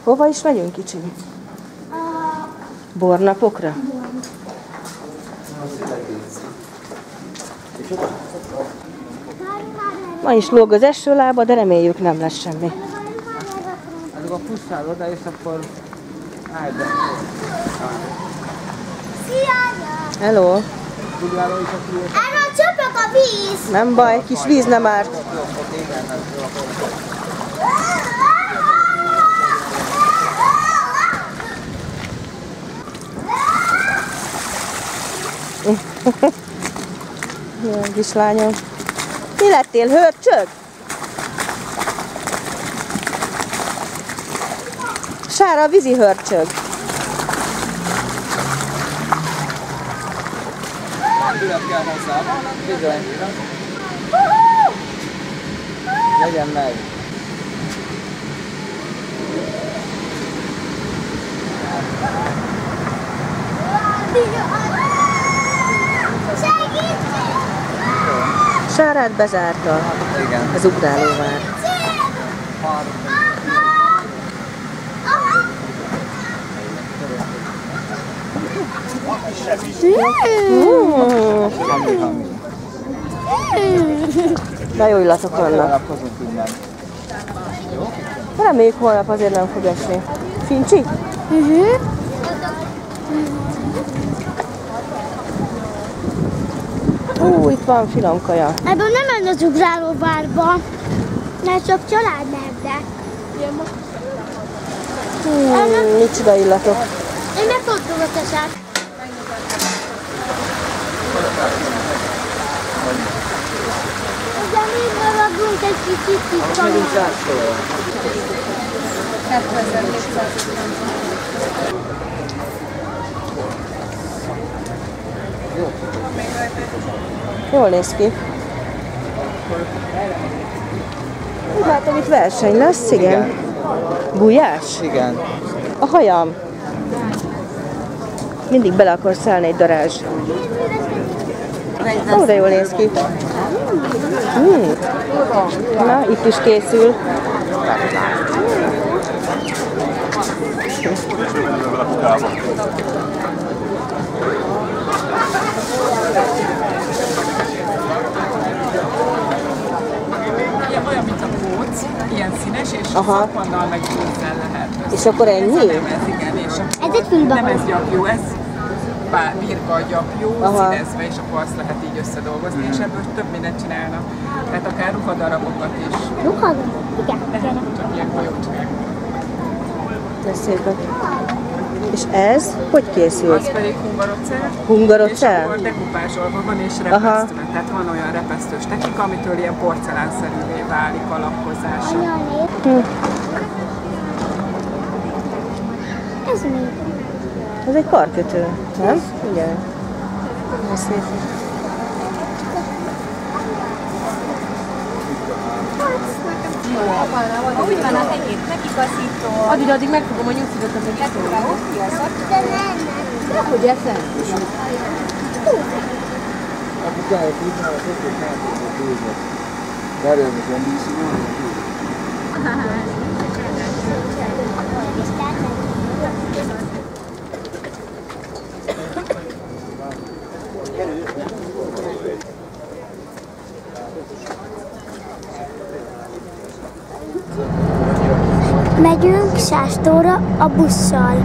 Hova is megyünk, kicsi? Bornapokra? Ma is lóg az esőlába, de reméljük nem lesz semmi. Ezek a pusztál oda, és akkor állj be. Szia! Hello! Erről csöpök a víz! Nem baj, kis víz nem árt. Jó, kislányom. Mi lettél, hörcsög? Sára, a vízi hörcsög. Bizony. Legyen meg. Sárát bezárta. Igen. Az ugrálóvár. De jó illatok vannak. Reméljük holnap azért nem fog esni. Fincsi? Itt van finomkaja. Ebből nem menj az ugrálóvárba, mert csak családmerde. Micsoda illatok. Én megfordulok esek. Ugye még maradunk egy kicsit itt van. Megyünk Zászlóra. 2700. Jól néz ki. Úgy látom, itt verseny lesz, igen. Gulyás? Igen. A hajam. Mindig bele akar szállni egy darázs. Ó, de jól néz ki. Na, itt is készül. Olyan, mint a póc, ilyen színes, és szaponnal meg vízzel lehet. És akkor ennyi? Ez a lemez, igen, és Ez egy fülbe van. lemezgyapjú, ez birka gyapjú, színezve, és akkor azt lehet így összedolgozni, és ebből több mindent csinálnak. Tehát akár ruhadarabokat is. Ruhadarab? Igen. Csak ilyen golyócskák. De szépen. És ez hogy készül? Az pedig hungarocell. Hungarocell? És akkor dekupázsolva van, és repesztve. Tehát van olyan repesztős technika, amitől ilyen porcelánszerűvé válik a lakkozása. Ez mi? Ez egy karkötő, nem? Igen. Ez szép. Úgy van a hegyét, megigazító. Addig megfogom a nyugszidot, amíg eszem, jó? De nem. Hogy eszem? Akkor kell hívni, a többet nem tudjuk hívni. Berőmösen díszül. Megyünk Sástóra a busszal.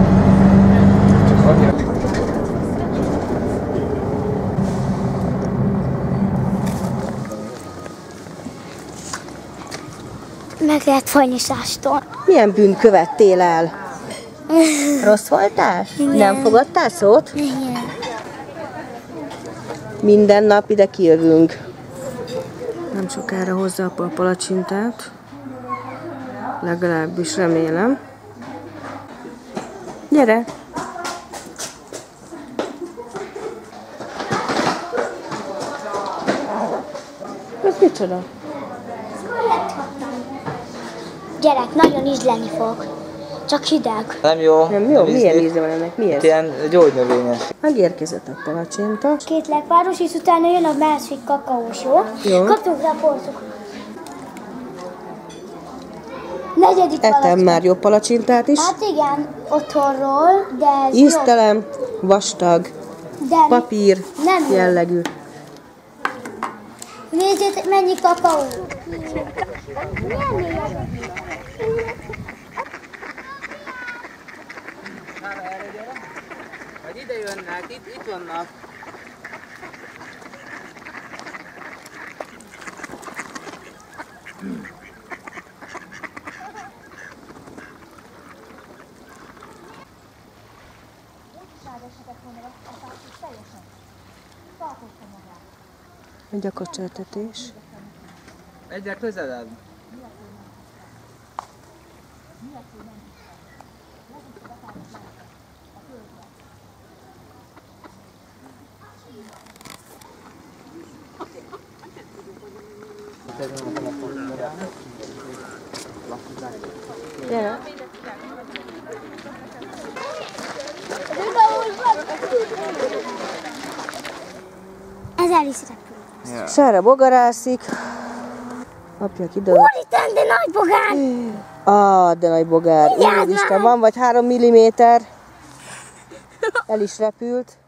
Meg lehet fajni Sástól. Milyen bűnt követtél el? Rossz voltál? Igen. Nem fogadtál szót? Igen. Minden nap ide kijövünk. Nem sokára hozza a palacsintát. Legalábbis remélem. Gyere! Ez micsoda? Gyerek, nagyon ízleni fog. Csak hideg. Nem jó. Nem jó? Milyen íze van ennek? Mi ez? Ilyen gyógynövényes. Megérkezett a palacsinta. Két lekváros, és utána jön a másik kakaós, jó? Jó. Kaptunk rá porcukat. Negyedik Ettem palacsinta. már jobb palacsintát is. Hát igen, otthonról, de ez Íztelen, vastag, jobb. De papír nem jó. jellegű. Nézzétek, mennyi kakaó. Vagy ide jönnek, itt vannak. Egy a kacsertetés. Egyre közelebb. Gyere. Ez el is repül. Sára bogarászik. Apják ide. Úristen, de nagy bogár! De nagy bogár. Vigyázz Úristen, már! van vagy 3 milliméter. El is repült.